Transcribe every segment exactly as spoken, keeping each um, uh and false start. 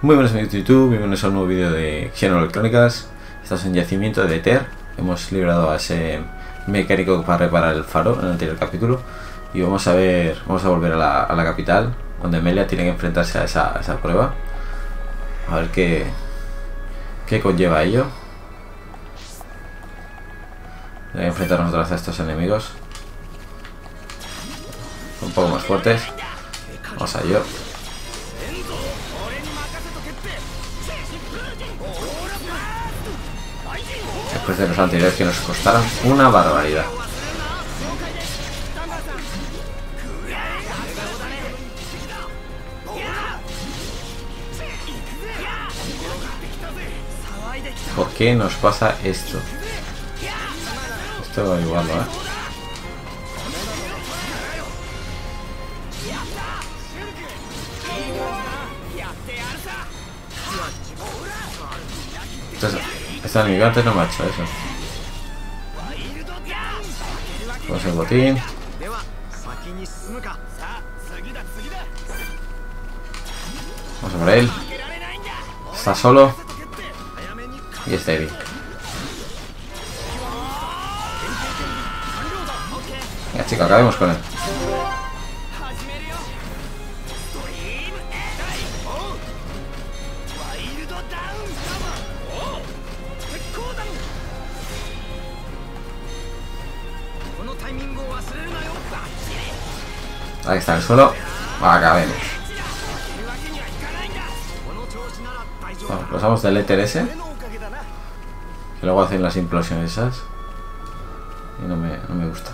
Muy buenos amigos de YouTube, bienvenidos a un nuevo vídeo de Xenoblade Chronicles. Estamos en Yacimiento de Nether. Hemos liberado a ese mecánico para reparar el faro en el anterior capítulo. Y vamos a ver, vamos a volver a la, a la capital, donde Melia tiene que enfrentarse a esa, a esa prueba. A ver qué, qué conlleva ello. Tiene que enfrentarnos otra vez a estos enemigos. Un poco más fuertes. Vamos a ello. Después de los anteriores que nos costaron una barbaridad. ¿Por qué nos pasa esto? Esto va igual, ¿eh? Entonces, este enemigo antes no me ha hecho eso. Vamos el botín. Vamos a por él. Está solo. Y es débil. Venga, chico, acabemos con él. Ahí está el suelo. Acabemos. Vamos, pasamos del éter ese. Que luego hacen las implosiones esas. Y no me, no me gusta.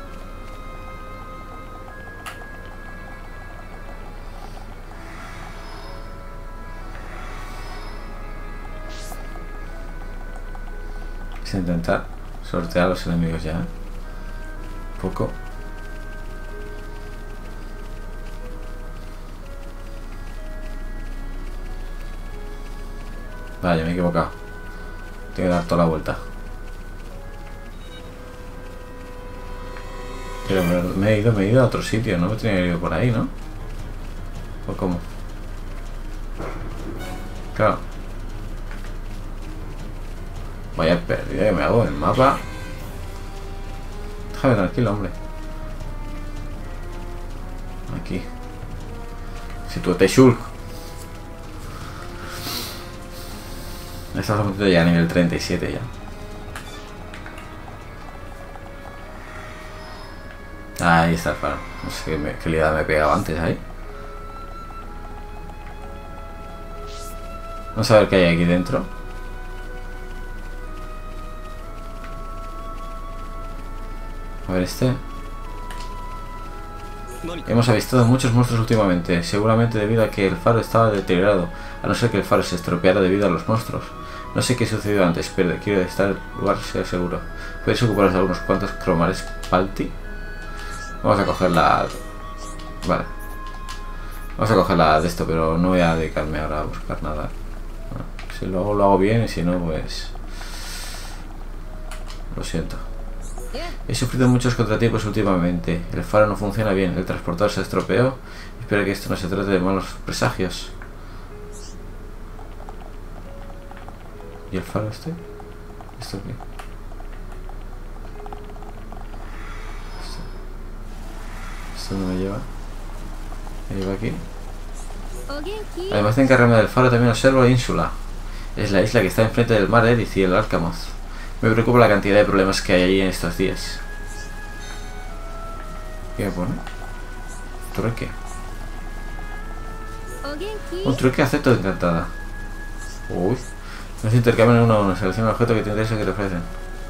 Vamos a intentar sortear a los enemigos ya. Un poco. Vaya, me he equivocado. Tengo que dar toda la vuelta. Pero me he ido, me he ido a otro sitio. No me tenía que ir por ahí, ¿no? ¿O cómo? Claro. Vaya pérdida que me hago en el mapa. Déjame tranquilo, hombre. Aquí. Sitúate, Shulk. Estamos a punto ya a nivel treinta y siete ya. Ahí está el faro. No sé qué, me, qué liada me he pegado antes ahí. Vamos a ver qué hay aquí dentro. A ver este. Hemos avistado muchos monstruos últimamente, seguramente debido a que el faro estaba deteriorado, a no ser que el faro se estropeara debido a los monstruos. No sé qué sucedió antes, pero quiero estar en el lugar sea seguro. ¿Puedes ocuparos de algunos cuantos cromares Palti? Vamos a coger la... Vale. Vamos a coger la de esto, pero no voy a dedicarme ahora a buscar nada. Bueno, si luego lo hago bien y si no, pues... Lo siento. He sufrido muchos contratiempos últimamente. El faro no funciona bien, el transportador se estropeó. Espero que esto no se trate de malos presagios. ¿Y el faro este? ¿Esto qué? ¿Esto? ¿Esto no me lleva? ¿Me lleva aquí? Además de encargarme del faro, también observo Ínsula. Es la isla que está enfrente del mar Eris y el Alcamoth. Me preocupa la cantidad de problemas que hay allí en estos días. ¿Qué me pone? Trueque. Un trueque acepto encantada. Uy. No se intercambian uno a uno. Selecciona el objeto que te interesa que te ofrecen.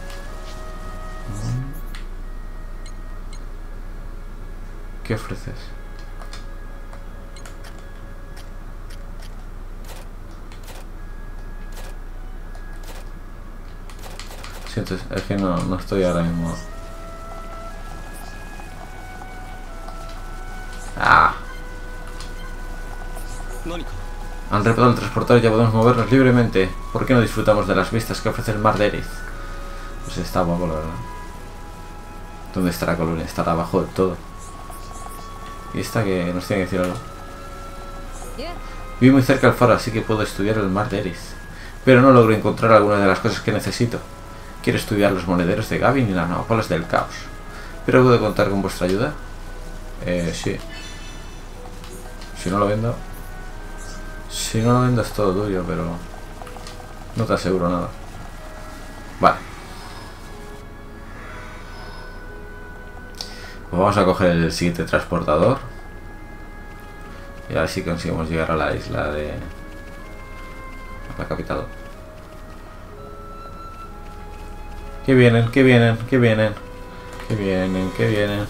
¿Qué ofreces? Siento, es que no, no estoy ahora mismo. Ah. Han reparado el transportador y ya podemos movernos libremente. ¿Por qué no disfrutamos de las vistas que ofrece el mar de Eris? Pues está guapo, la verdad. ¿Dónde está la colonia? Estará abajo del todo. Y esta que nos tiene que decir algo. Viví muy cerca del faro, así que puedo estudiar el mar de Eris. Pero no logro encontrar alguna de las cosas que necesito. Quiero estudiar los monederos de Gavin y las navajuelas del caos. ¿Pero puedo contar con vuestra ayuda? Eh, sí. Si no lo vendo... Si no lo vendo es todo tuyo, pero... No te aseguro nada. Vale. Pues vamos a coger el siguiente transportador. Y a ver si conseguimos llegar a la isla de... a la capital. Que vienen, que vienen, que vienen. Que vienen, que vienen.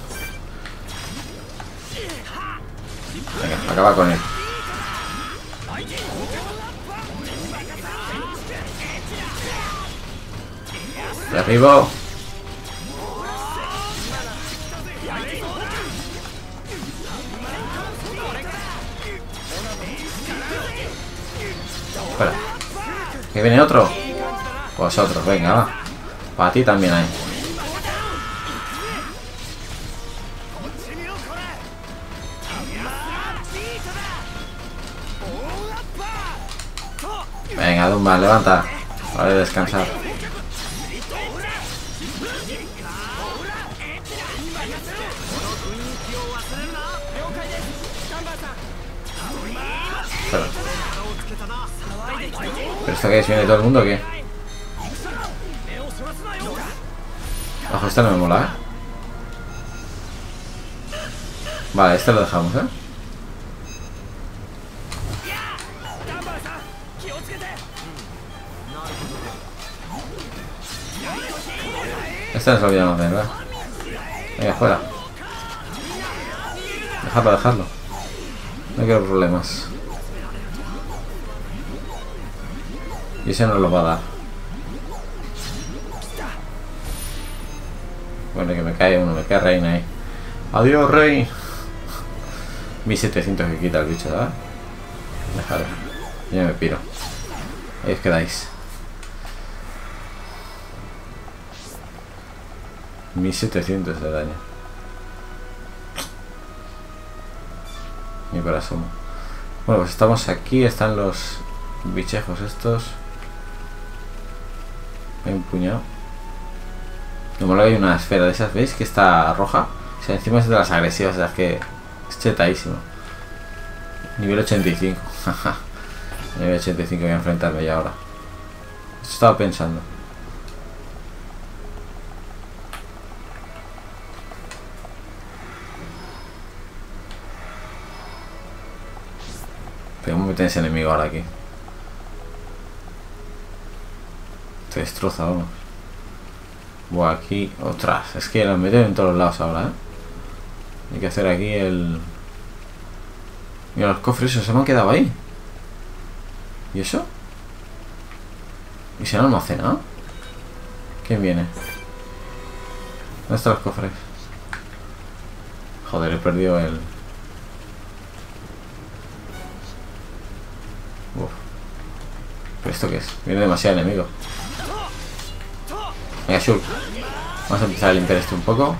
Venga, acaba con él. Derribo. Espera. ¿Que viene otro? Pues otro, venga, va. Para ti también hay. Venga, Dumba, levanta. Vale, descansar. Espera. ¿Pero esto qué es? ¿Viene todo el mundo o qué? Ojo, esta no me mola, ¿eh? Vale, este lo dejamos, ¿eh? Este no se lo olvidamos de verdad. Venga, fuera. Dejarlo, dejarlo. No quiero problemas. Y ese no lo va a dar. Bueno, que me cae uno, me cae Reina ahí. Adiós, Rey. mil setecientos que quita el bicho, ¿verdad? Dejadlo. Yo me piro. Ahí os quedáis. mil setecientos de daño. Ni para asomo. Bueno, pues estamos aquí. Están los bichejos estos. Hay un puñado. Me mola que hay una esfera de esas, ¿veis? Que está roja. O sea, encima es de las agresivas, o sea, es que es chetadísimo. Nivel ochenta y cinco. Nivel ochenta y cinco voy a enfrentarme ya ahora. Esto estaba pensando. Pero ¿cómo me tienes enemigo ahora aquí? Te destroza, vamos. Buah, aquí, otras. Es que los meten en todos los lados ahora, ¿eh? Hay que hacer aquí el... Mira, los cofres se me han quedado ahí. ¿Y eso? ¿Y se han almacenado? ¿Quién viene? ¿Dónde están los cofres? Joder, he perdido el... Uf. ¿Pero esto qué es? Viene demasiado enemigo. Venga, Shulk. Vamos a empezar a limpiar esto un poco.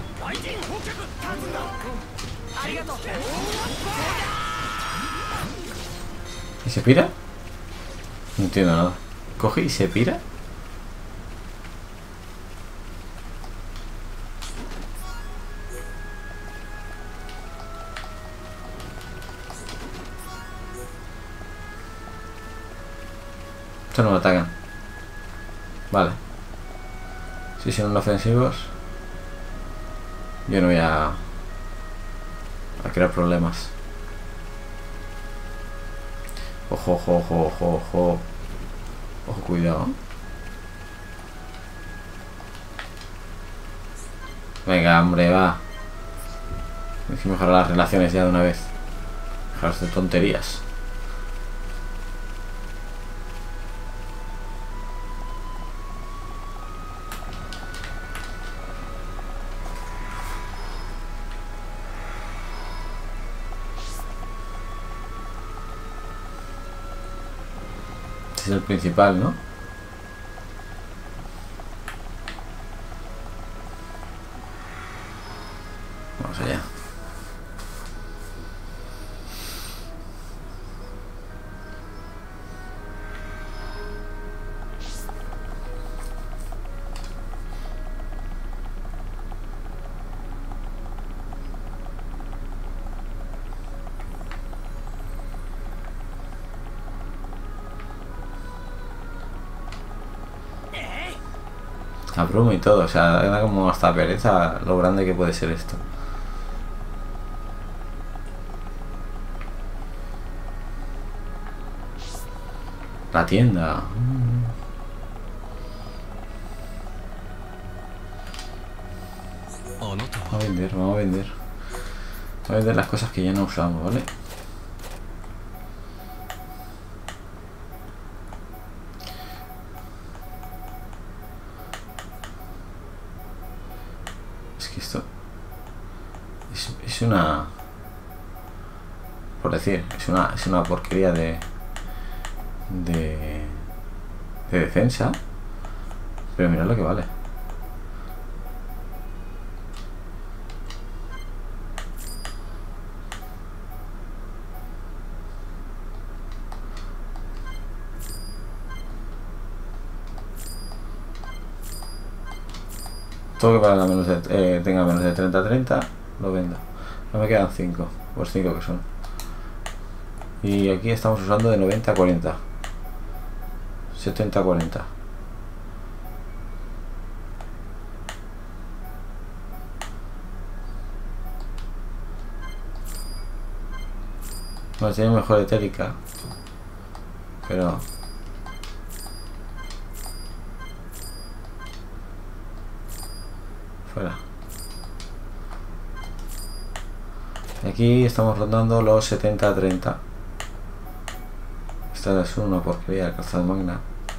¿Y se pira? No entiendo nada. ¿Coge y se pira? Estos no me atacan. Vale. Si son ofensivos, yo no voy a, a crear problemas. Ojo, ojo, ojo, ojo, ojo. Ojo, cuidado. Venga, hombre, va. Hay que mejorar las relaciones ya de una vez. Dejaros de tonterías. Es el principal, ¿no? Vamos allá. Abruma y todo, o sea, da como hasta pereza lo grande que puede ser esto. La tienda. Vamos a vender, vamos a vender. Vamos a vender las cosas que ya no usamos, ¿vale? Es que esto es, es una, por decir, es una, es una porquería de de, de defensa, pero mirad lo que vale. Todo que para menos de, eh, tenga menos de treinta treinta lo vendo. No me quedan cinco, pues cinco que son. Y aquí estamos usando de noventa a cuarenta, setenta a cuarenta. Bueno, tiene mejor etérica, pero fuera. Aquí estamos rondando los setenta a treinta. Esta es una porquería de calzado magna.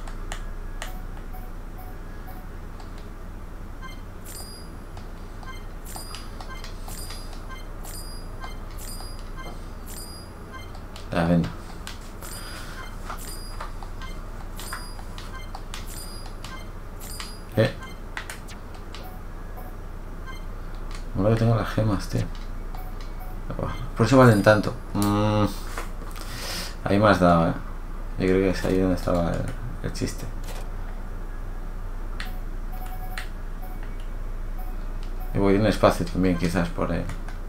La vendo. Eh. No que tengo las gemas, tío. Por eso valen tanto. Mm. Ahí me has dado, eh. Yo creo que es ahí donde estaba el, el chiste. Y voy en espacio también, quizás por ahí.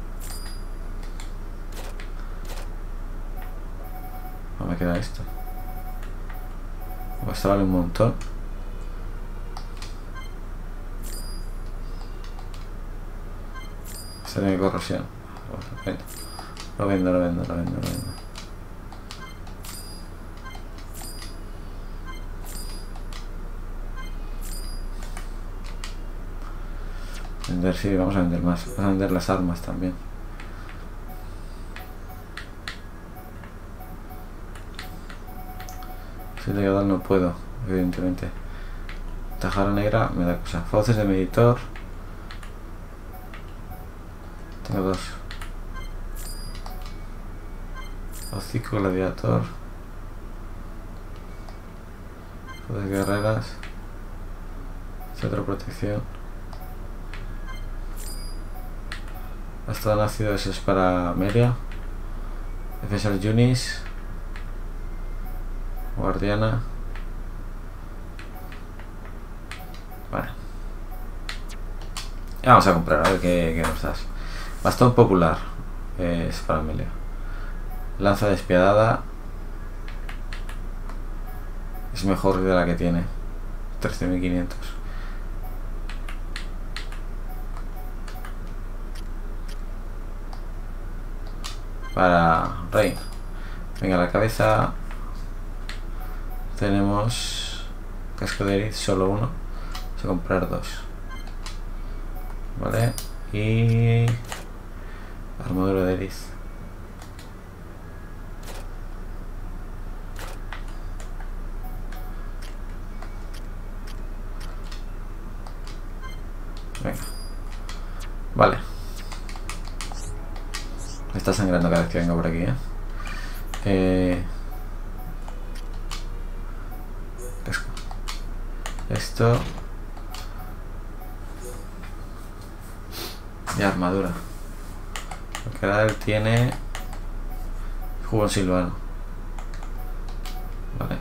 No me queda esto. Esto vale un montón. Esto tiene corrosión. Lo vendo, lo vendo, lo vendo, lo vendo. Vender, sí, vamos a vender más. Vamos a vender las armas también. Si le voy a dar no puedo, evidentemente. Tajara negra me da cosa. Fauces de meditor. Tengo dos. Hocico gladiator. Fauces guerreras. Centro protección. Hasta nacido, eso es para Meria. Defensor Junis. Guardiana. Vale. Ya vamos a comprar, a ver qué, qué nos das. Bastón popular. Eh, es para Melia. Lanza despiadada. Es mejor de la que tiene. trece mil quinientos. Para Rey. Venga, la cabeza. Tenemos casco de Eriz, solo uno. Vamos a comprar dos. Vale. Y armadura de Eriz. Venga. Vale. Me está sangrando cada vez que vengo por aquí, ¿eh? Eh... Casco. Esto. Y armadura. Porque ahora él tiene jugo silvano. Vale.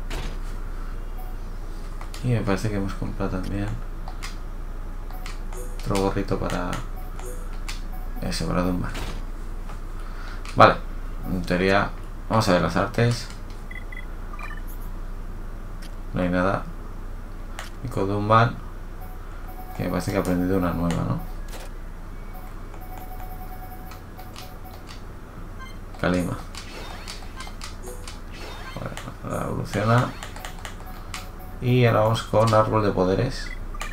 Y me parece que hemos comprado también otro gorrito para ese, para Dunbar. Vale, en teoría vamos a ver las artes. No hay nada. Nico Dunbar. Que me parece que he aprendido una nueva, ¿no? Kalima. Vale, ahora evoluciona. Y ahora vamos con árbol de poderes.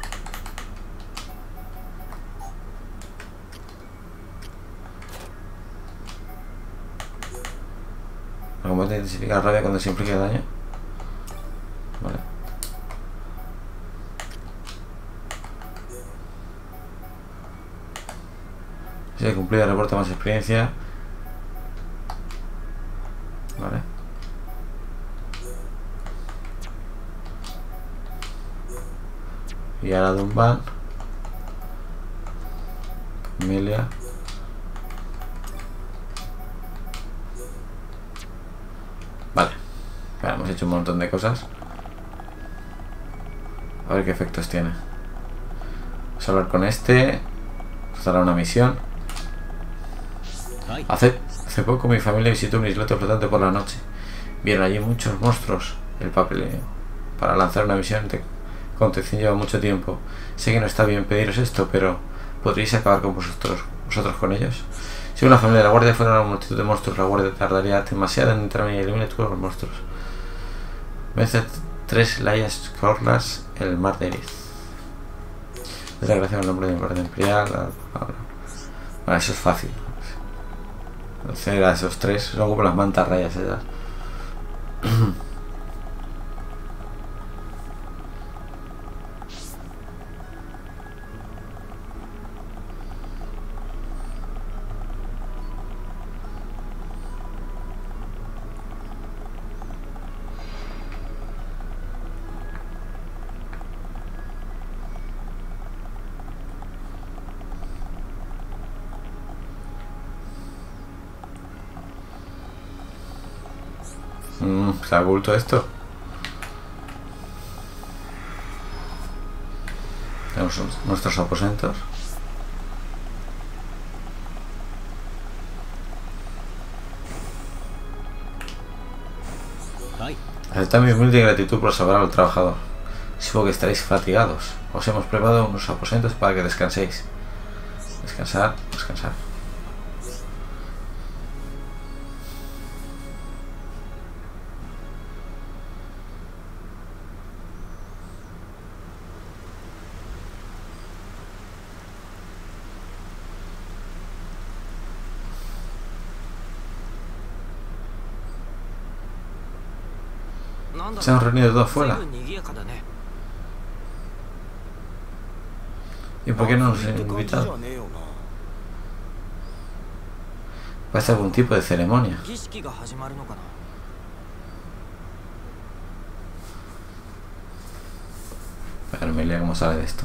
¿Cómo te intensifica rabia cuando se inflige daño? Vale. Si he cumplido, reporta más experiencia. Vale. Y ahora Dunban. Emilia. Vale. Vale, hemos hecho un montón de cosas. A ver qué efectos tiene. Vamos a hablar con este. Nos dará una misión. Hace, hace poco mi familia visitó un islote flotante por la noche. Vieron allí muchos monstruos. El papeleo para lanzar una misión de contención lleva mucho tiempo. Sé que no está bien pediros esto, pero ¿podríais acabar con vosotros, vosotros con ellos? Si una familia de la guardia fuera una multitud de monstruos, la guardia tardaría demasiado en entrar y eliminar todos los monstruos. Vence tres layas corlas en el mar de Eriz. Es la gracia del nombre de guardia imperial. Bueno, eso es fácil. Vencer a esos tres son como las mantas rayas esas. Mm, ¿se ha oculto esto? Tenemos nuestros aposentos. Aceptad mi humilde gratitud por salvar al trabajador. Supongo que estaréis fatigados. Os hemos preparado unos aposentos para que descanséis. Descansar, descansar. Se han reunido todos fuera. ¿Y por qué no nos han invitado? Parece algún tipo de ceremonia. A ver, Emilia, ¿cómo sale de esto?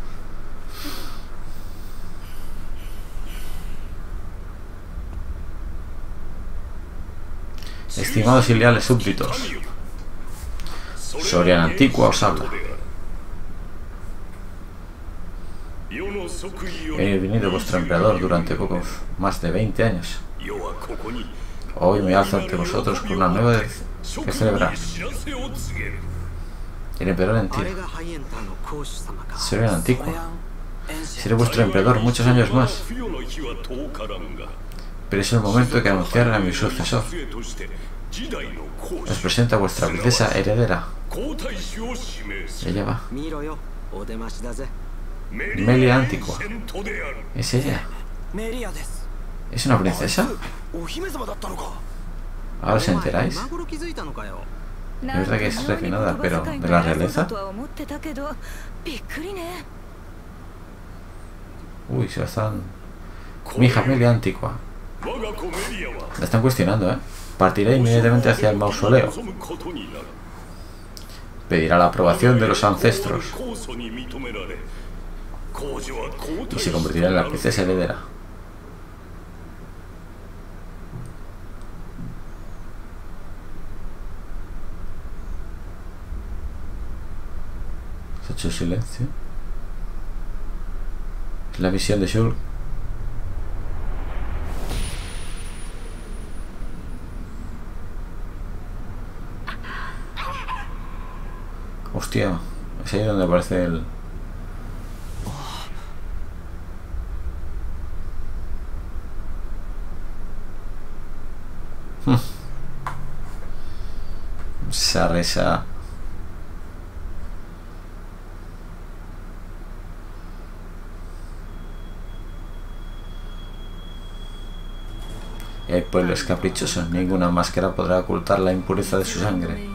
Estimados y leales súbditos, Soriana Antigua os habla. He venido vuestro emperador durante poco más de veinte años. Hoy me alzo ante vosotros con una nueva que celebrar. El emperador antiguo. Soriana Antigua. Seré vuestro emperador muchos años más. Pero es el momento de que anunciar a mi sucesor. Os presento a vuestra princesa heredera. Ella va. Melia Antigua. ¿Es ella? ¿Es una princesa? ¿Ahora os enteráis? Es verdad que es refinada, pero ¿de la realeza? Uy, se la están... Mi hija Melia Antigua. La están cuestionando, ¿eh? Partirá inmediatamente hacia el mausoleo. Pedirá la aprobación de los ancestros. Y se convertirá en la princesa heredera. Se ha hecho silencio. Es la visión de Shulk. Hostia, es ahí donde aparece el... Esa risa. El pueblo es caprichoso. Ninguna máscara podrá ocultar la impureza de su sangre.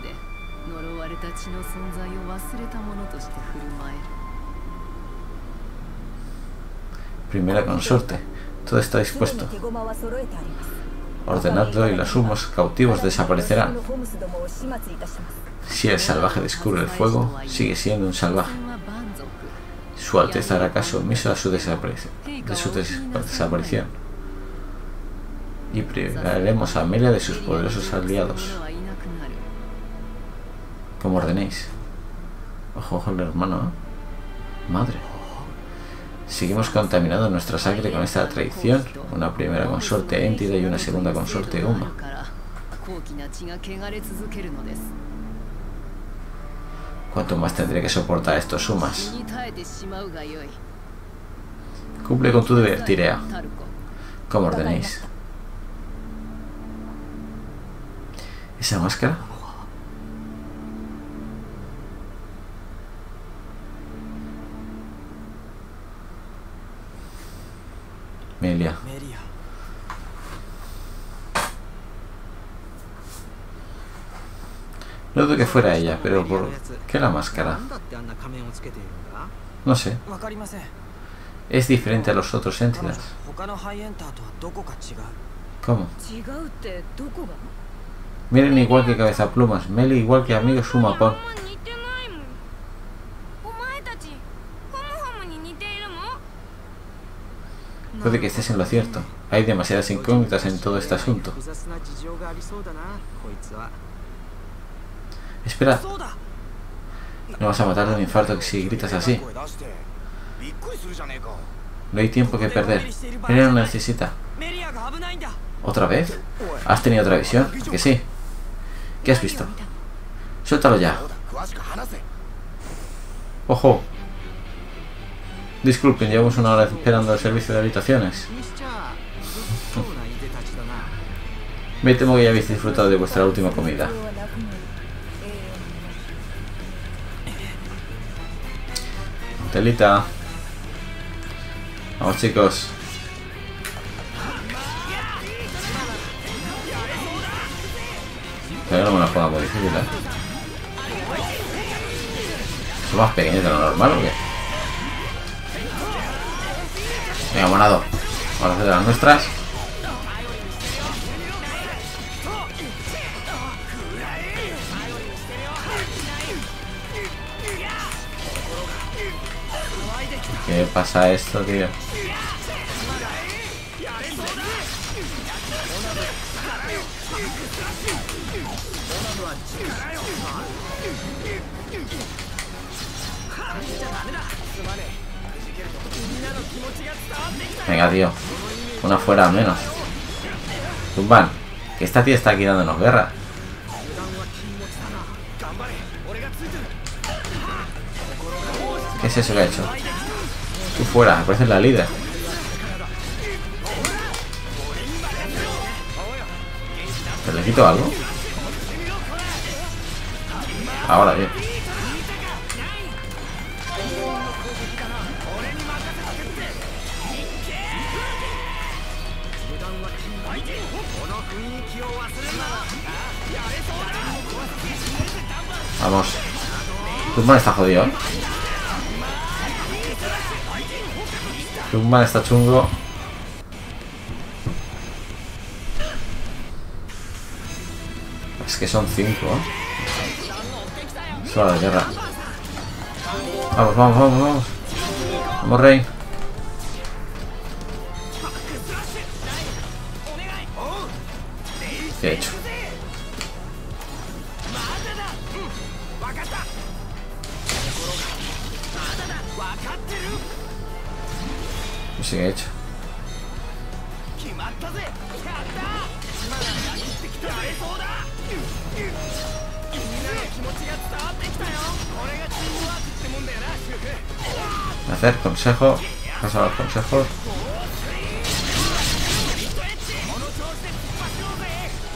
Primera consorte. Todo está dispuesto. Ordenadlo y los humos cautivos desaparecerán. Si el salvaje descubre el fuego, sigue siendo un salvaje. Su Alteza hará caso omiso a su desaparición, de su des desaparición. Y privaremos a Amelia de sus poderosos aliados. Como ordenéis. Ojo, ojo, el hermano, ¿eh? Madre. Seguimos contaminando nuestra sangre con esta traición. Una primera consorte Éntida y una segunda consorte Uma. ¿Cuánto más tendré que soportar estos Umas? Cumple con tu deber, Tyrea. Como ordenéis. ¿Esa máscara? Melia. No dudo que fuera ella, pero ¿por qué la máscara? No sé. Es diferente a los otros entities. ¿Cómo? Miren igual que Cabeza Plumas, Meli igual que amigo Sumapón. Puede que estés en lo cierto. Hay demasiadas incógnitas en todo este asunto. Espera. No vas a matar de un infarto si gritas así. No hay tiempo que perder. Melia no necesita. ¿Otra vez? ¿Has tenido otra visión? ¿Que sí? ¿Qué has visto? Suéltalo ya. ¡Ojo! Disculpen, llevamos una hora esperando el servicio de habitaciones. Me temo que ya habéis disfrutado de vuestra última comida. Telita. Vamos, chicos. Pero no me la juego muy difícil, ¿eh? ¿Son más pequeños de lo normal o qué? Venga, monado. Vamos a hacer de las nuestras. ¿Qué pasa esto, tío? Venga, tío. Una fuera al menos. Zumban, que esta tía está aquí dándonos guerra. ¿Qué es eso que ha hecho? Tú fuera, me parece la líder. ¿Pero le quito algo? Ahora bien. Vamos. Zumban está jodido, ¿eh? Zumban está chungo. Es que son cinco, ¿eh? Es hora de guerra. Vamos, vamos, vamos, vamos. Vamos, Rey. ¿Qué he hecho? No sé qué he hecho. Hacer consejo. Paso a los consejos.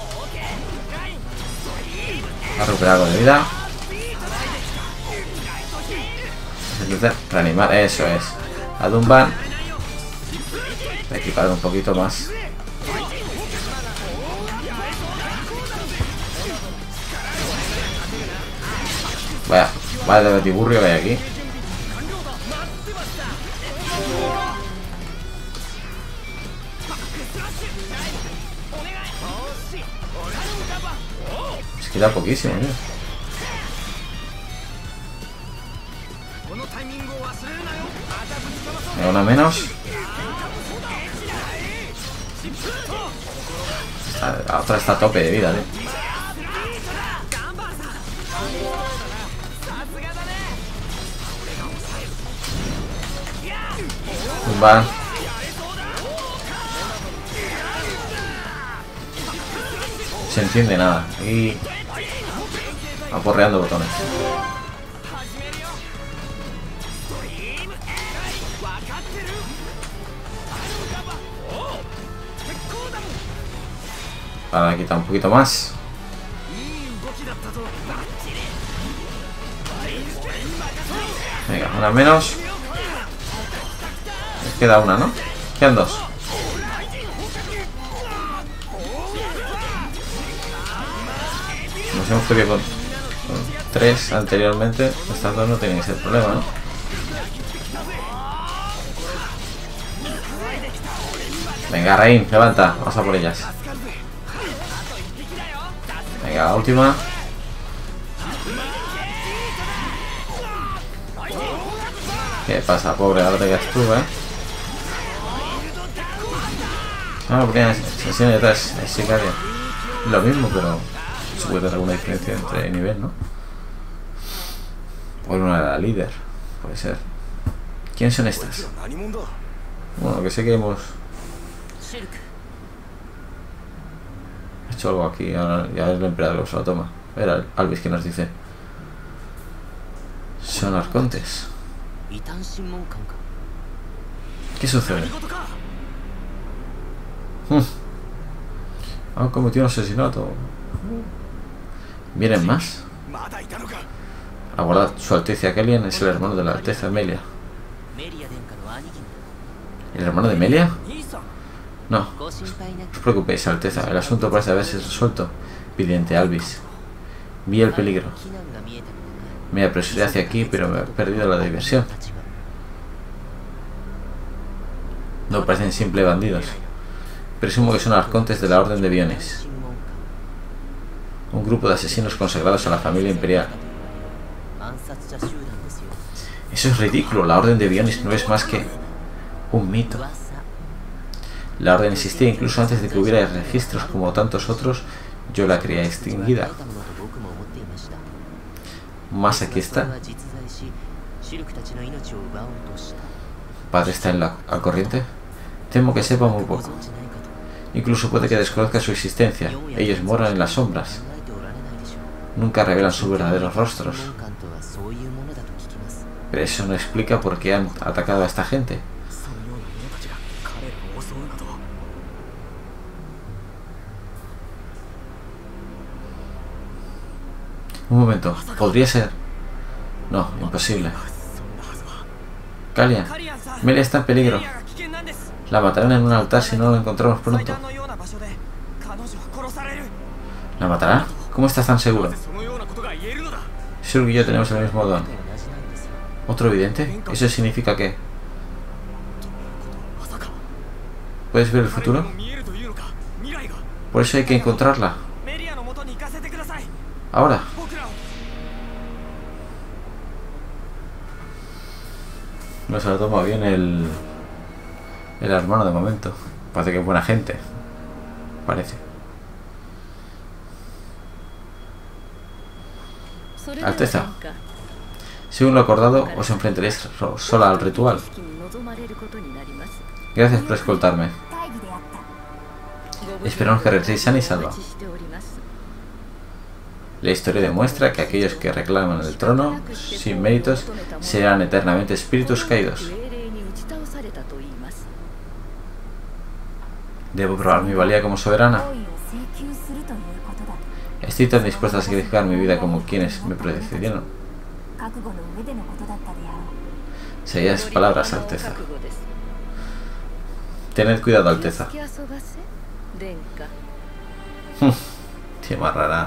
a recuperar algo de vida. Reanimar, eso es. A Dunban. Equipar un poquito más. Vaya, vaya de batiburrio que hay aquí. Se queda poquísimo, tío. Me da una menos. La otra está a tope de vida, tío. Va. Se entiende nada. Y aporreando botones. Para quitar un poquito más. Venga, una menos. Queda una, ¿no? Quedan dos. Nos hemos peleado con, con tres anteriormente. Estas dos no tienen ese problema, ¿no? Venga, Rain, levanta. Vamos a por ellas. Venga, la última. ¿Qué pasa, pobre? Ahora te quedas tú, ¿eh? Ah, porque sesión detrás es sicaria. Lo mismo, pero se puede dar alguna diferencia entre nivel, ¿no? O una de la líder, puede ser. ¿Quiénes son estas? Bueno, que sé que hemos hecho algo aquí. Ahora ya es el emperador, se lo toma. Era Alvis que nos dice. Son arcontes. ¿Qué sucede? Hmm. Han cometido un asesinato. ¿Vienen más? Aguardad, su Alteza Kellyan es el hermano de la Alteza Melia. ¿El hermano de Melia? No, no os preocupéis, Alteza. El asunto parece haberse resuelto. Vidente Alvis. Vi el peligro. Me apresuré hacia aquí, pero me he perdido la diversión. No parecen simples bandidos. Presumo que son arcontes de la Orden de Bionis. Un grupo de asesinos consagrados a la familia imperial. Eso es ridículo. La Orden de Bionis no es más que un mito. La Orden existía incluso antes de que hubiera registros como tantos otros. Yo la creía extinguida. Más aquí está. ¿Padre está en la, al corriente? Temo que sepa muy poco. Incluso puede que desconozca su existencia. Ellos moran en las sombras. Nunca revelan sus verdaderos rostros. Pero eso no explica por qué han atacado a esta gente. Un momento, podría ser. No, imposible. Kellyan, Melia está en peligro. La matarán en un altar si no la encontramos pronto. ¿La matará? ¿Cómo estás tan seguro? Shulk y yo tenemos el mismo don. ¿Otro vidente? ¿Eso significa qué? ¿Puedes ver el futuro? Por eso hay que encontrarla. Ahora. No se lo toma bien el... el hermano de momento. Parece que es buena gente. Parece. Alteza. Según lo acordado, os enfrentaréis sola al ritual. Gracias por escoltarme. Esperamos que regreséis sana y salva. La historia demuestra que aquellos que reclaman el trono, sin méritos, serán eternamente espíritus caídos. ¿Debo probar mi valía como soberana? Estoy tan dispuesta a sacrificar mi vida como quienes me precedieron. Serias palabras, Alteza. Tened cuidado, Alteza. Qué más rara.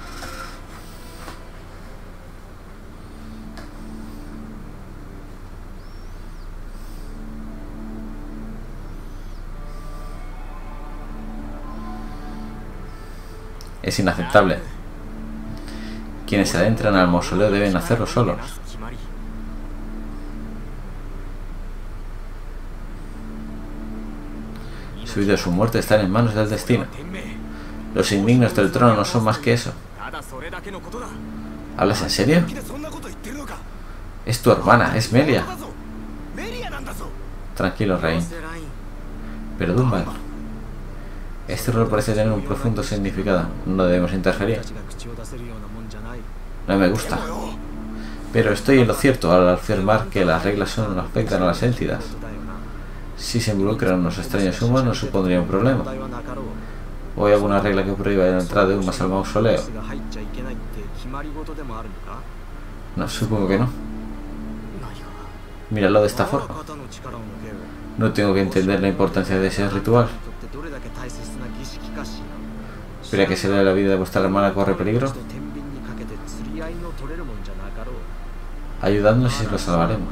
Es inaceptable. Quienes se adentran al mausoleo deben hacerlo solos. Su vida y su muerte están en manos del destino. Los indignos del trono no son más que eso. ¿Hablas en serio? Es tu hermana, es Melia. Tranquilo, Rain. Pero Dunban, este rol parece tener un profundo significado. No debemos interferir. No me gusta. Pero estoy en lo cierto al afirmar que las reglas solo afectan a las entidades. Si se involucran unos extraños humanos, supondría un problema. ¿O hay alguna regla que prohíba la entrada de humas al mausoleo? No, supongo que no. Míralo de esta forma. No tengo que entender la importancia de ese ritual. ¿Espera que se vea la vida de vuestra hermana corre peligro? Ayudadnos y lo salvaremos.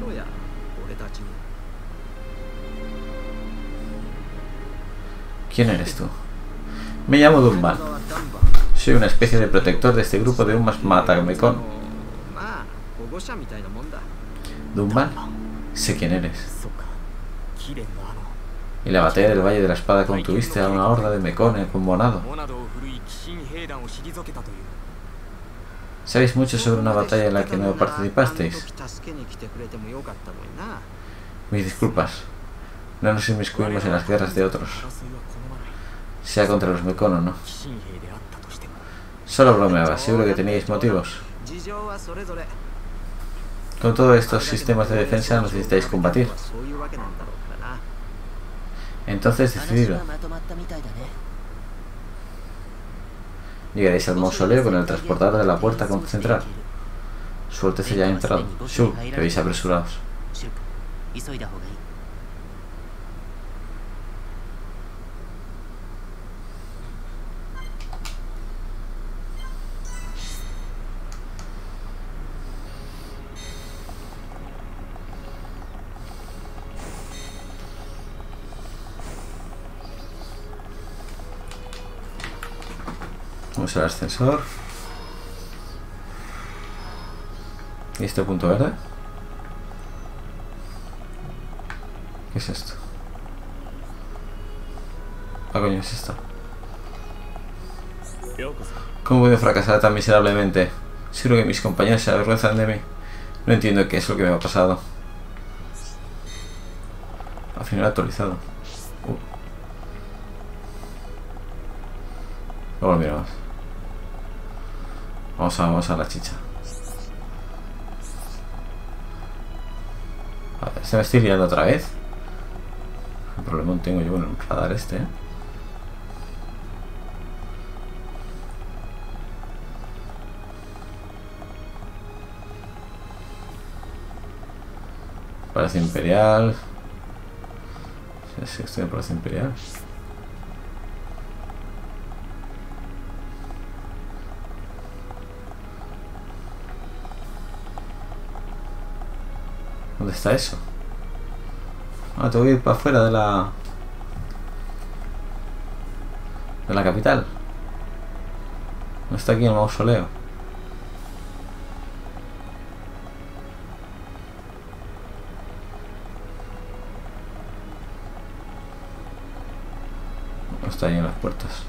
¿Quién eres tú? Me llamo Dunban. Soy una especie de protector de este grupo de humas Matamekon. ¿Dunban? Sé quién eres. Y la batalla del Valle de la Espada contuviste a una horda de Mekone con Monado. ¿Sabéis mucho sobre una batalla en la que no participasteis? Mis disculpas. No nos inmiscuimos en las guerras de otros, sea contra los Mekon o no. Solo bromeaba, seguro que teníais motivos. Con todos estos sistemas de defensa necesitáis combatir. Entonces decidido. Llegaréis al mausoleo con el transportador de la puerta central. Su Alteza ya ha entrado. Shulk, debéis apresurados. Vamos al ascensor. ¿Y este punto verde? ¿Qué es esto? ¿Qué coño es esto? ¿Cómo pude fracasar tan miserablemente? Seguro que mis compañeros se avergüenzan de mí. No entiendo qué es lo que me ha pasado. Al final actualizado. Uh. Luego lo miramos. Vamos a, vamos a la chicha. A ver, ¿se me estoy liando otra vez? ¿Qué problema tengo yo con el radar este? ¿eh? Palacio Imperial. Sí, sí, estoy en el Palacio Imperial. ¿Dónde está eso? Ah, tengo que ir para afuera de la... de la capital. No está aquí el mausoleo. No está ahí en las puertas.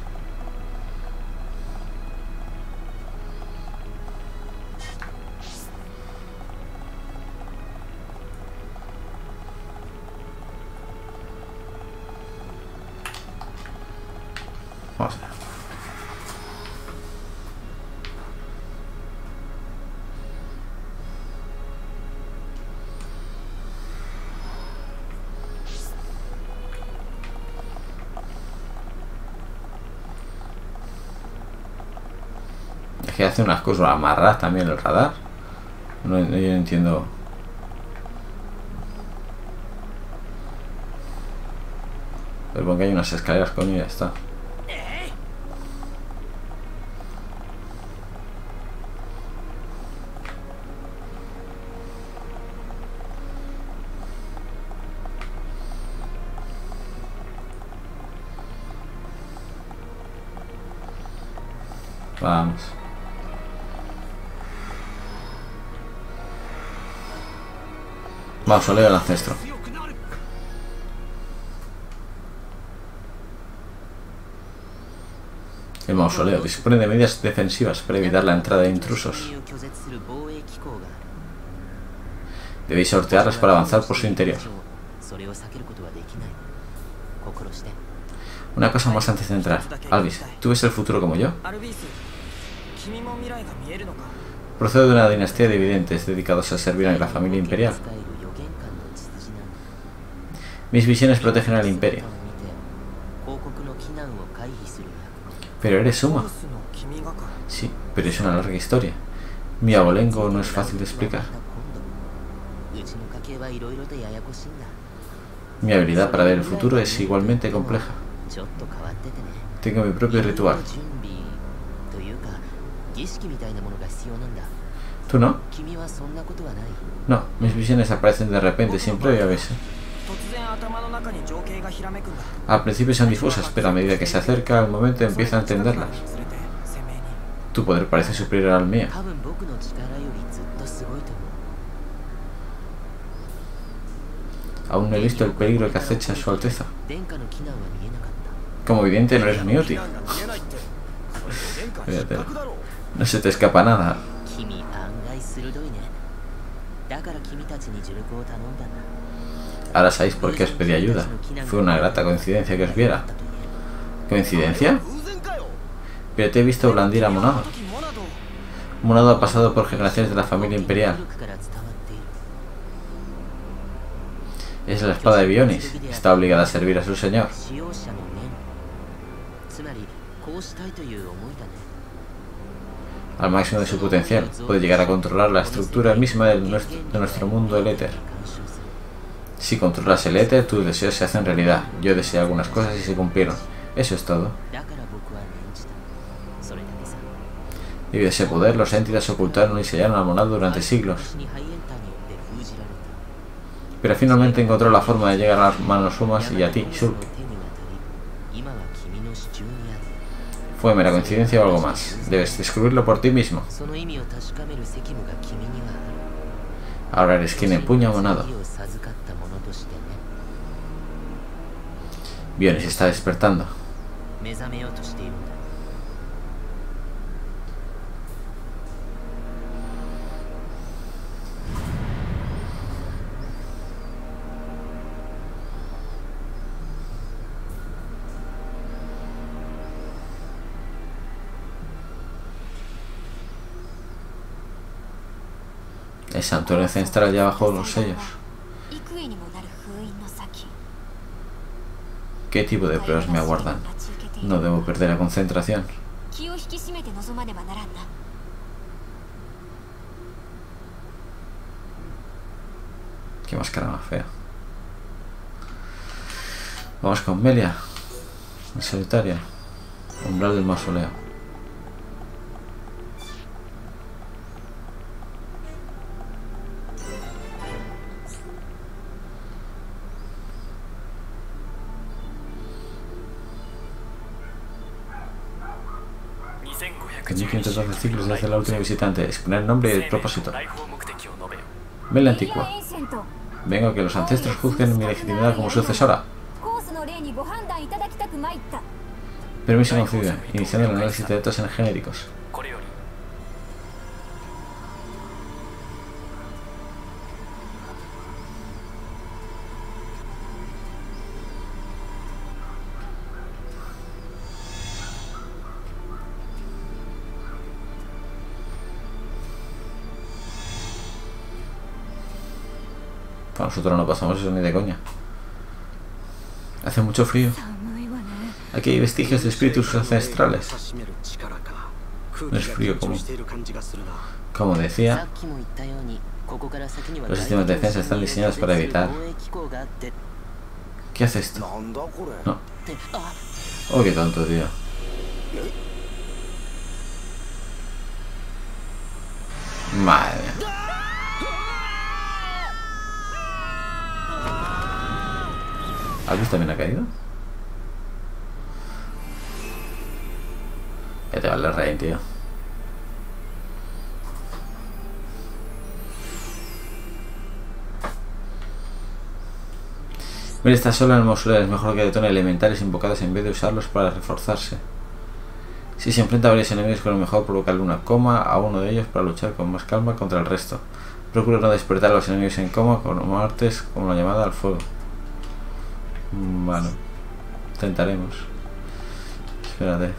Vamos a ver. que hace unas cosas, amarrar también el radar. No, no, yo no entiendo. Pero porque hay unas escaleras, coño, y ya está. Vamos. Mausoleo del ancestro. El mausoleo dispone de medidas defensivas para evitar la entrada de intrusos. Debéis sortearlas para avanzar por su interior. Una cosa más antes de entrar. Alvis, ¿tú ves el futuro como yo? Procedo de una dinastía de videntes dedicados a servir a la familia imperial. Mis visiones protegen al imperio. Pero eres Uma. Sí, pero es una larga historia. Mi abolengo no es fácil de explicar. Mi habilidad para ver el futuro es igualmente compleja. Tengo mi propio ritual. ¿Tú no? No, mis visiones aparecen de repente, sin previo aviso. Al principio son difusas, pero a medida que se acerca el momento empieza a entenderlas. Tu poder parece superior al mío. Aún no he visto el peligro que acecha a su Alteza. Como vidente no eres muy útil. Fíjate, no se te escapa nada. Ahora sabéis por qué os pedí ayuda. Fue una grata coincidencia que os viera. ¿Coincidencia? Pero te he visto blandir a Monado. Monado ha pasado por generaciones de la familia imperial. Es la espada de Bionis. Está obligada a servir a su señor. Al máximo de su potencial, puede llegar a controlar la estructura misma de nuestro, de nuestro mundo del éter. Si controlas el éter, tus deseos se hacen realidad. Yo deseé algunas cosas y se cumplieron. Eso es todo. Debido a ese poder, los Entidas ocultaron y sellaron a Monado durante siglos. Pero finalmente encontró la forma de llegar a las manos humas y a ti, Shulk. ¿Fue mera coincidencia o algo más? Debes descubrirlo por ti mismo. Ahora eres quien empuña a Monado. Bionis está despertando. El santuario ancestral allá abajo los sellos. ¿Qué tipo de pruebas me aguardan? No debo perder la concentración. Qué máscara más fea. Vamos con Melia. En solitario. Umbral del mausoleo. mil quinientos doce ciclos desde la última visitante. Exponer nombre y el propósito. Melia Antigua. Vengo a que los ancestros juzguen mi legitimidad como sucesora. Permiso concedido. Iniciando el análisis de datos en genéricos. Para nosotros no pasamos eso ni de coña. Hace mucho frío. Aquí hay vestigios de espíritus ancestrales. No es frío como... Como decía, los sistemas de defensa están diseñados para evitar... ¿Qué hace esto? No. Oh, qué tonto, tío. Madre mía. ¿Albus también ha caído? Ya te vale el rey, tío. Mira, está solo en el mausoleo. Es mejor que detone elementales invocados en vez de usarlos para reforzarse. Si se enfrenta a varios enemigos, con lo mejor provocarle una coma a uno de ellos para luchar con más calma contra el resto. Procura no despertar a los enemigos en coma como artes como la llamada al fuego. Bueno, intentaremos. Espérate.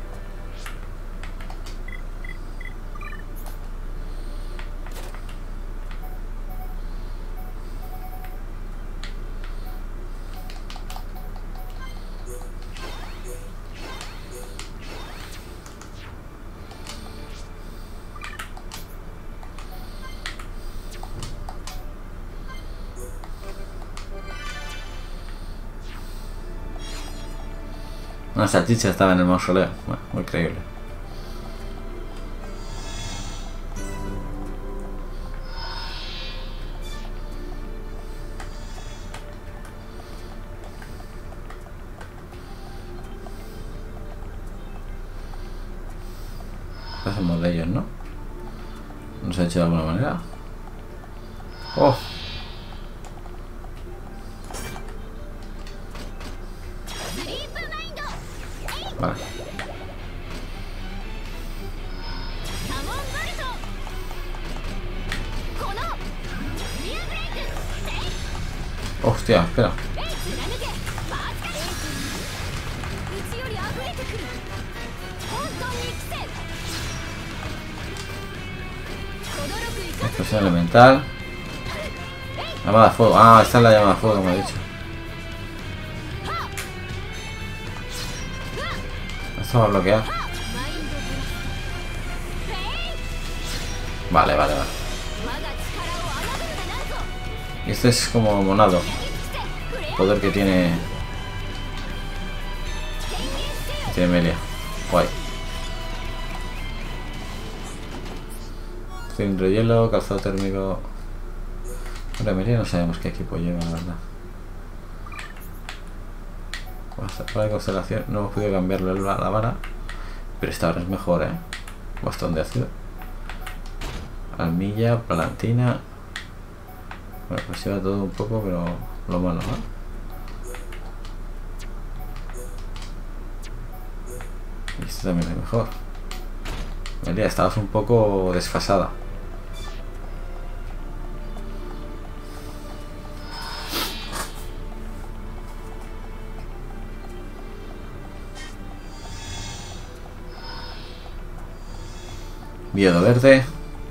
Una salchicha estaba en el mausoleo. Bueno, muy creíble. Hacemos de ellos, ¿no? ¿Nos ha hecho de alguna manera? ¡Oh! Vale. Hostia, espera. Explosión elemental. Llamada a fuego. Ah, esta es la llamada a fuego que me ha dicho. Esto va a bloquear. Vale, vale, vale. Y este es como monado. El poder que tiene... Que tiene Melia. Guay. Cilindro de hielo, calzado térmico... Ahora Melia no sabemos qué equipo lleva, la verdad. Para la constelación no hemos podido cambiarle la, la vara, pero esta ahora es mejor, eh. Bastón de ácido. Almilla, palantina. Bueno, pues lleva todo un poco, pero lo malo, ¿no? Y este también es mejor. Melia, estabas un poco desfasada. Miedo verde.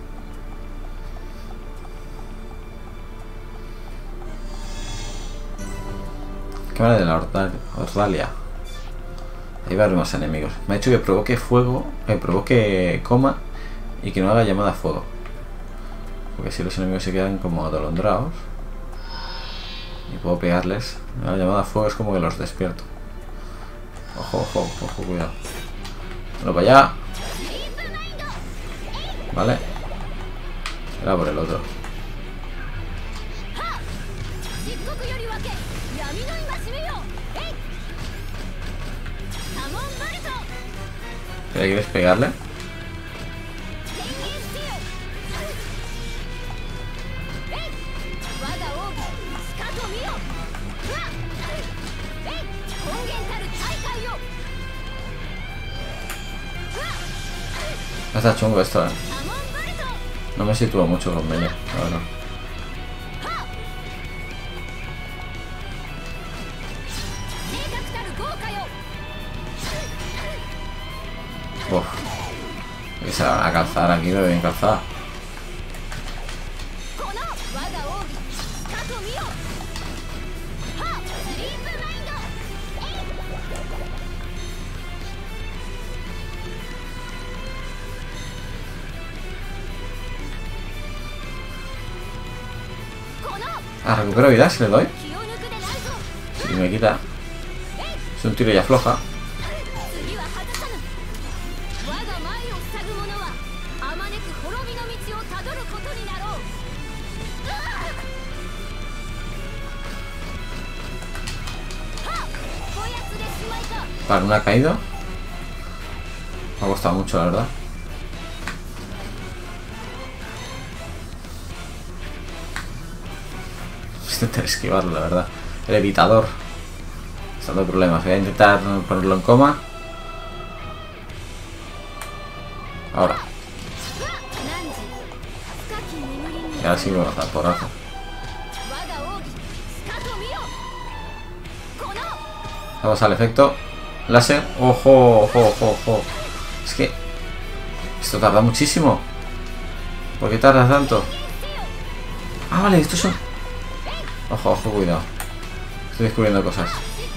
Cámara de la Ordalia. Ahí va a haber más enemigos. Me ha dicho que provoque fuego, que provoque coma y que no haga llamada a fuego. Porque si los enemigos se quedan como atolondrados y puedo pegarles, la llamada a fuego es como que los despierto. Ojo, ojo, ojo, cuidado. Bueno, para allá. Vale. Era por el otro. ¿Quieres pegarle? Está chungo esto, eh. No me sitúo mucho con Melia, la verdad. Uf. Que se la van a calzar aquí, pero bien calzada. Ah, recupero vida si le doy. Si me quita. Es un tiro y afloja. Vale, una ha caído. Me ha costado mucho, la verdad. Intentar esquivarlo, la verdad. El evitador. Está dando problemas. Voy a intentar ponerlo en coma. Ahora. Y ahora sí me va a dar porrazo. Vamos al efecto. Láser. Ojo, ojo, ojo, ojo. Es que esto tarda muchísimo. ¿Por qué tarda tanto? Ah, vale, estos son... Ojo, ojo, cuidado. Estoy descubriendo cosas.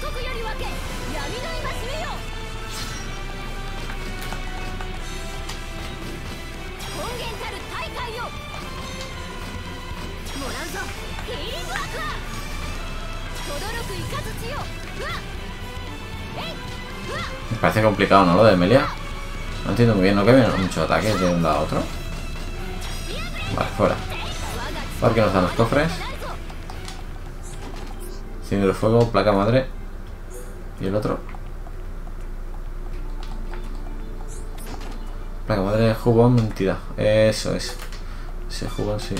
Me parece complicado, ¿no? Lo de Melia. No entiendo muy bien, no que viene mucho ataque de un lado a otro. Vale, fuera. ¿Por qué nos dan los cofres? Cilindro de fuego, placa madre. Y el otro. Placa madre, jubón, mentira. Eso es. Ese jubón sí.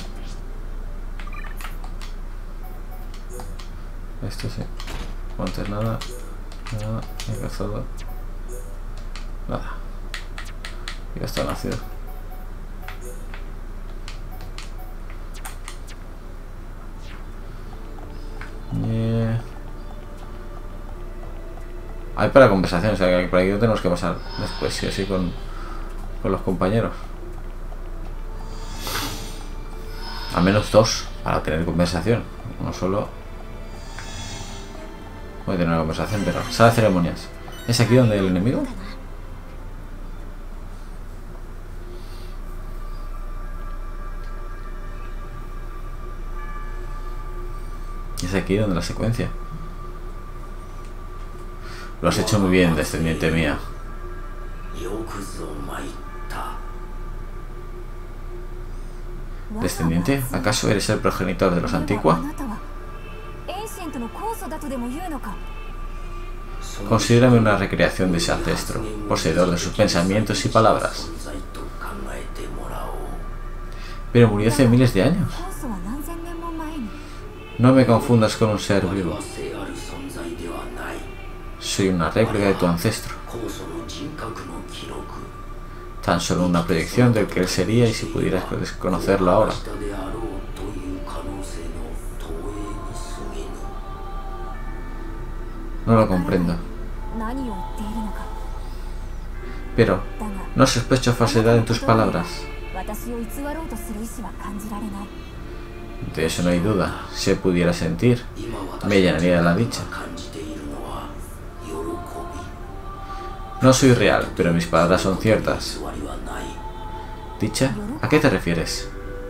Esto sí. Guantes nada. Nada. He gastado. Nada. He gastado el ácido. Yeah. Hay para conversación, o sea que por aquí no tenemos que pasar después, sí o sí, con, con los compañeros. Al menos dos para tener conversación, no solo. Voy a tener una conversación, pero sala de ceremonias. ¿Es aquí donde el enemigo? Es aquí donde la secuencia. Lo has hecho muy bien, descendiente mía. ¿Descendiente? ¿Acaso eres el progenitor de los Antigua? Considérame una recreación de ese ancestro, poseedor de sus pensamientos y palabras. Pero murió hace miles de años. No me confundas con un ser vivo. Soy una réplica de tu ancestro. Tan solo una proyección del que él sería y si pudieras conocerlo ahora. No lo comprendo. Pero, no sospecho falsedad en tus palabras. De eso no hay duda. Si pudiera sentir, me llenaría de la dicha. No soy real, pero mis palabras son ciertas. ¿Dicha? ¿A qué te refieres?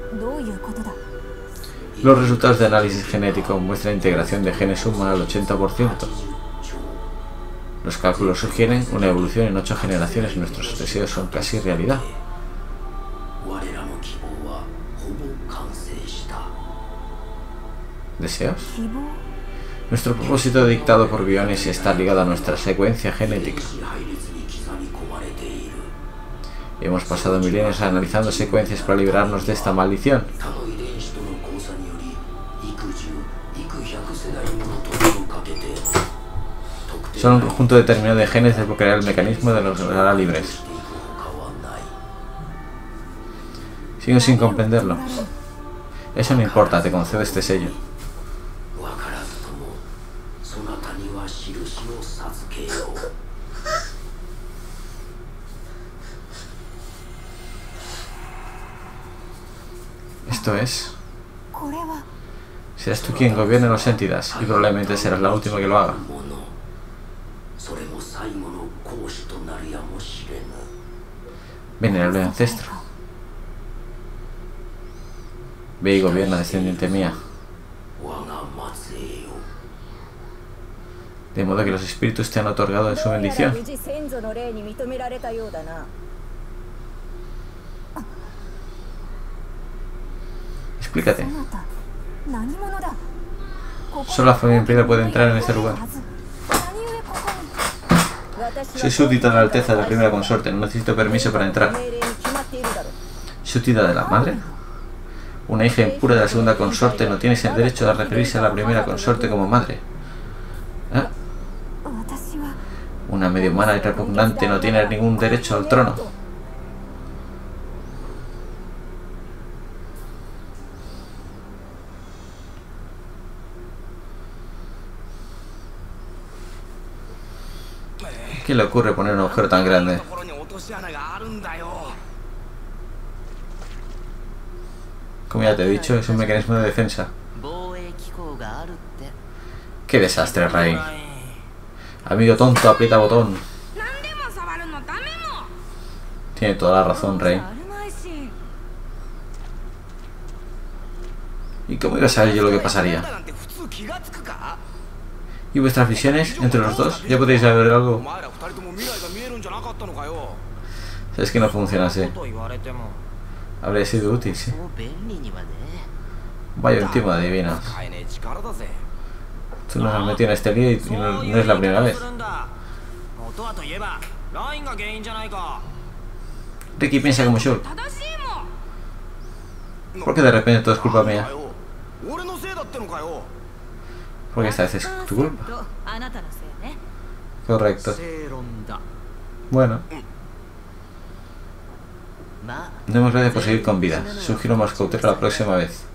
Los resultados de análisis genético muestran integración de genes humanos al ochenta por ciento. Los cálculos sugieren una evolución en ocho generaciones y nuestros deseos son casi realidad. ¿Deseos? Nuestro propósito dictado por Bionis está ligado a nuestra secuencia genética. Hemos pasado milenios analizando secuencias para librarnos de esta maldición. Son un conjunto determinado de genes de crear el mecanismo de los ahora libres. Sigo sin comprenderlo. Eso no importa, te concedo este sello. Esto es... Serás tú quien gobierne los Sentidas y probablemente serás la última que lo haga. Venerable ancestro. Ve y gobierna, descendiente mía. De modo que los espíritus te han otorgado su bendición. Explícate. Solo la familia imperial puede entrar en este lugar. Soy súbdita de la Alteza de la primera consorte, no necesito permiso para entrar. ¿Súbdita de la madre? Una hija impura de la segunda consorte no tiene el derecho a referirse a la primera consorte como madre. ¿Eh? Una medio humana y repugnante no tiene ningún derecho al trono. ¿Qué le ocurre poner un agujero tan grande? Como ya te he dicho, es un mecanismo de defensa. ¡Qué desastre, Rey! Amigo tonto, aprieta botón. Tiene toda la razón, Rey. ¿Y cómo iba a saber yo lo que pasaría? ¿Y vuestras visiones entre los dos? ¿Ya podéis saber algo? Es que no funciona así. Habría sido útil, sí. Vaya un tipo de adivinas. Tú nos has metido en este lío y no, no es la primera vez. Ricky piensa como Shulk. ¿Por qué de repente todo es culpa mía? Porque esta vez es tu culpa. Correcto. Bueno. Demos gracias por seguir con vida. Sugiero más cautela la próxima vez.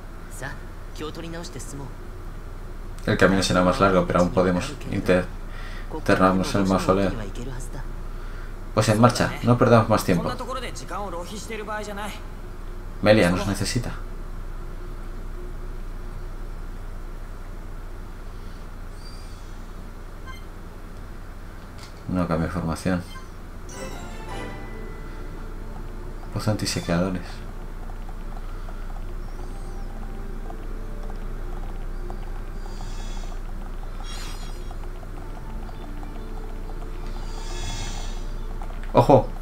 El camino será más largo, pero aún podemos internarnos en el mausoleo. Pues en marcha, no perdamos más tiempo. Melia nos necesita. No cambia formación. Pozo antisequeadores. ¡Ojo!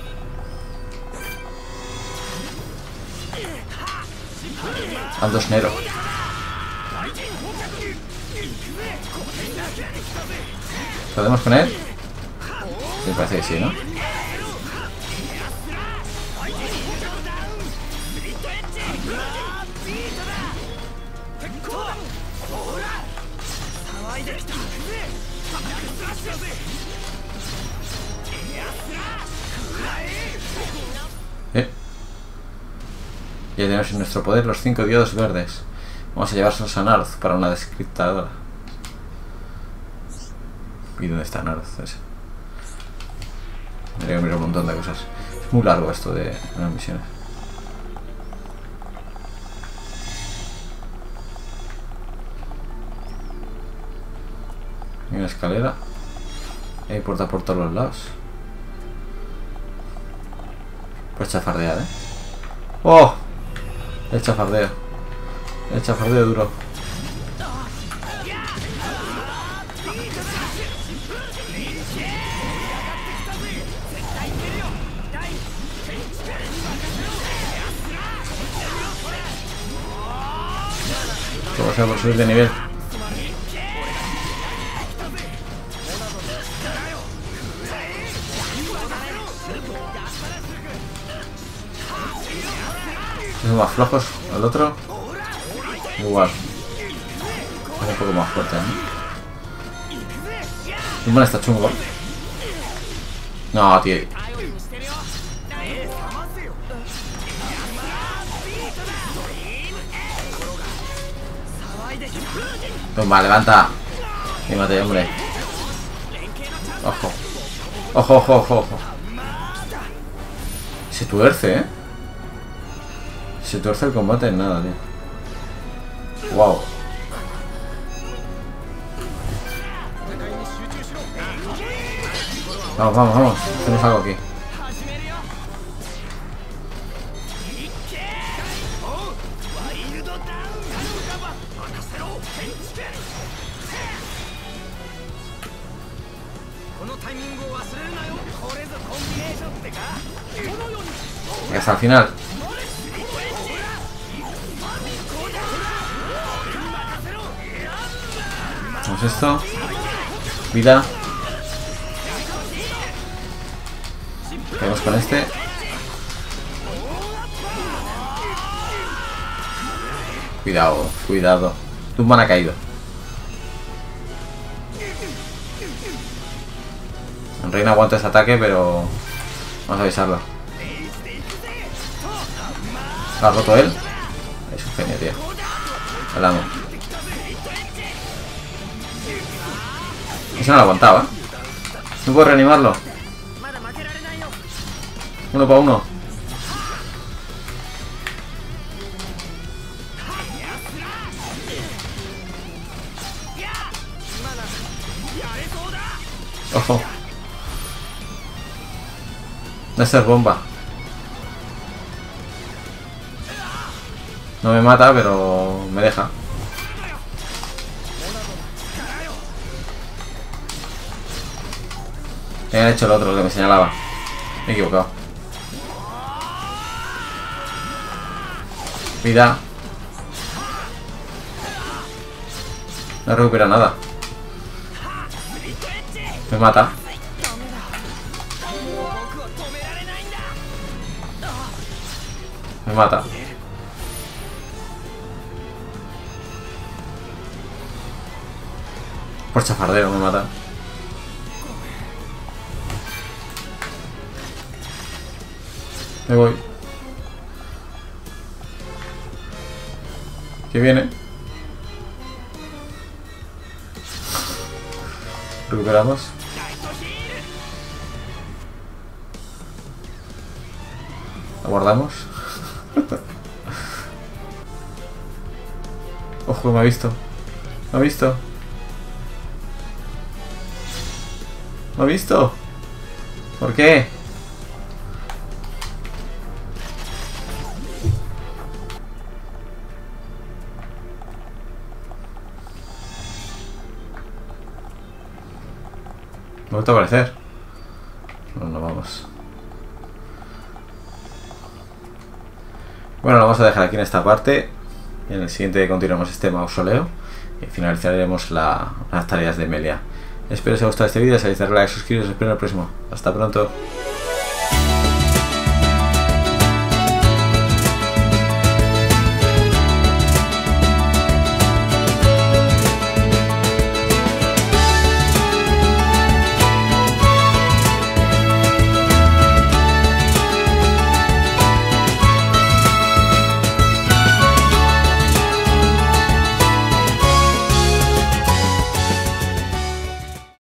Aldos Nero. ¿Podemos con él? Me parece que sí, ¿no? Eh. Ya tenemos en nuestro poder los cinco diodos verdes. Vamos a llevárselos a Narth para una descriptadora. ¿Y dónde está Narth ese? Tendría que mirar un montón de cosas. Es muy largo esto de las misiones. Hay una escalera. Hay puertas por todos los lados. Pues chafardear, ¿eh? ¡Oh! El chafardeo. El chafardeo duro. Como sea por subir de nivel. Son más flojos al otro. Igual. Es un poco más fuerte, ¿eh? Un está chungo. No, tío. Toma, levanta. Y mate, hombre. Ojo. Ojo, ojo, ojo, ojo. Se tuerce, ¿eh? Se tuerce el combate en nada, tío. Wow. Vamos, vamos, vamos. Hacemos algo aquí. Y hasta el final. Hacemos esto. Vida. Caemos con este. Cuidado, cuidado. Tumban ha caído. Reina aguanta ese ataque, pero vamos a avisarlo. ¿Lo ha roto él? Es un genio, tío. El amo. Ese no lo aguantaba, ¿eh? No puedo reanimarlo. Uno para uno. Ojo. No es ser bomba. No me mata, pero me deja. Tenía hecho el otro que me señalaba. Me he equivocado. Vida. No recupera nada. Me mata. Me mata. Por chafardero me mata. Me voy. ¿Qué viene? Recuperamos. Aguardamos. Ojo, me ha visto. Me ha visto. ¿Me ha visto? ¿Por qué? Me ha vuelto a aparecer. No, no vamos. Bueno, lo vamos a dejar aquí en esta parte. En el siguiente continuamos este mausoleo y finalizaremos la, las tareas de Melia. Espero que os haya gustado este vídeo. Si os ha gustado, like, suscribiros. Os espero en el próximo. Hasta pronto.